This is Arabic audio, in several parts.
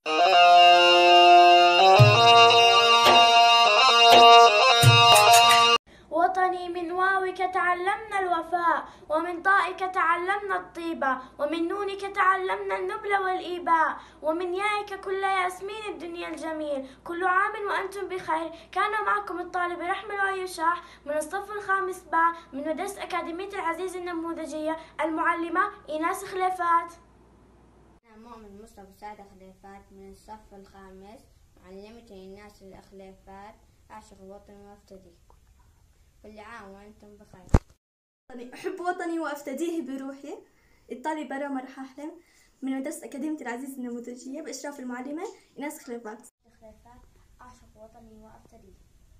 وطني من واوك تعلمنا الوفاء، ومن طائك تعلمنا الطيبة، ومن نونك تعلمنا النبل والإيباء، ومن يائك كل ياسمين الدنيا الجميل. كل عام وأنتم بخير. كان معكم الطالب رحمة العيوشاح من الصف الخامس باء من مدرسة أكاديمية العزيز النموذجية، المعلمة إيناس خليفات. أنا مؤمن مصطفى سعد خليفات من الصف الخامس، معلمة إيناس الخليفات. أعشق وطني وأفتديه. كل عام وأنتم بخير. أحب وطني وأفتديه بروحي. الطالبة رامة رحاحلم من مدرسة أكاديمية العزيز النموذجية بإشراف المعلمة إيناس خليفات. أعشق وطني وأفتديه.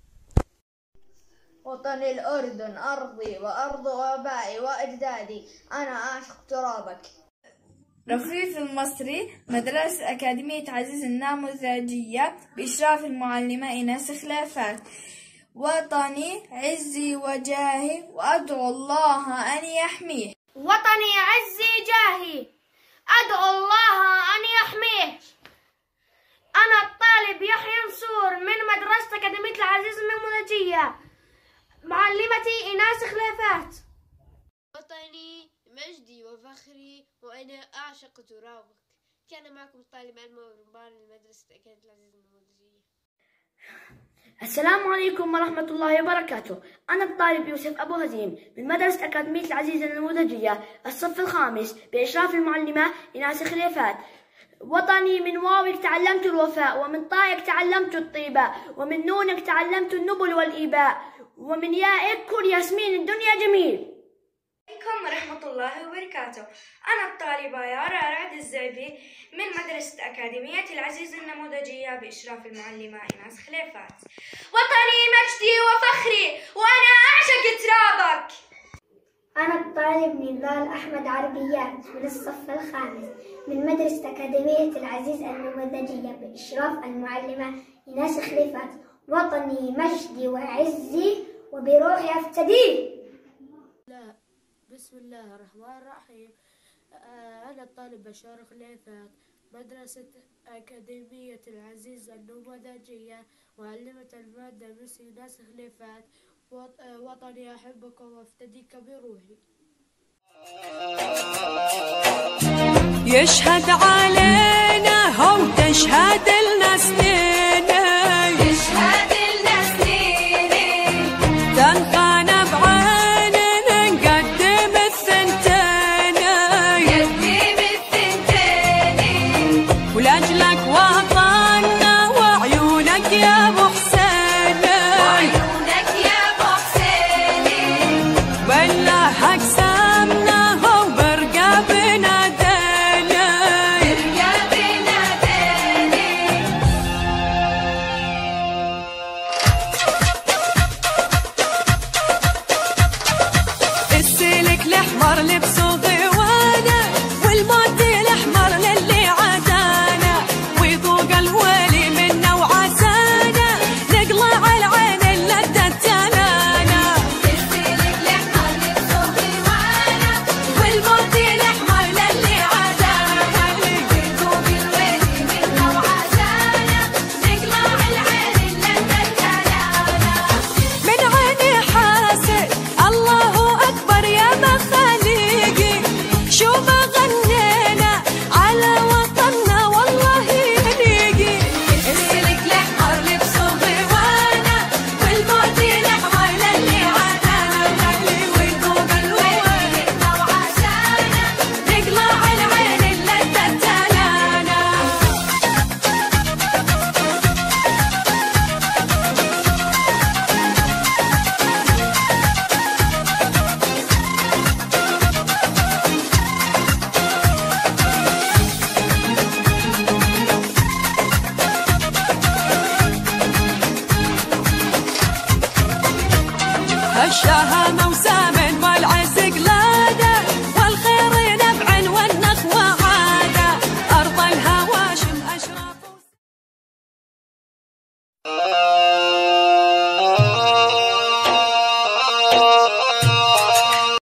وطني الأردن أرضي وأرض آبائي وأجدادي، أنا أعشق ترابك. رفيق المصري مدرسة أكاديمية عزيز النموذجية بإشراف المعلمة إيناس خليفات. وطني عزي وجاهي وأدعو الله أن يحميه. وطني عزي جاهي أدعو الله أن يحميه. أنا الطالب يحيى نصور من مدرسة أكاديمية العزيز النموذجية، معلمتي إيناس خليفات. وطني مجدي وفخري وأنا أعشق ترابك. كان معكم الطالب أنور رمبان من مدرسة أكاديمية العزيز النموذجية. السلام عليكم ورحمة الله وبركاته. أنا الطالب يوسف أبو هزيم من مدرسة أكاديمية العزيز النموذجية الصف الخامس بإشراف المعلمة إيناس خليفات. وطني من واوك تعلمت الوفاء، ومن طائك تعلمت الطيبة، ومن نونك تعلمت النبل والإيباء، ومن يائك كل ياسمين الدنيا جميل. عليكم ورحمة الله وبركاته. أنا الطالبة يارا رعد الزعبي من مدرسة أكاديمية العزيز النموذجية بإشراف المعلمة إيناس خليفات. وطني مجدي وفخري وأنا أعشق ترابك. أنا الطالب نضال أحمد عربيات من الصف الخامس من مدرسة أكاديمية العزيز النموذجية بإشراف المعلمة إيناس خليفات. وطني مجدي وعزي وبروحي أفتديه. بسم الله الرحمن الرحيم. أنا الطالب بشار خليفات مدرسة أكاديمية العزيز النموذجية، معلمة المادة مس إيناس خليفات. وطني أحبكم وأفتديك بروحي. يشهد عليه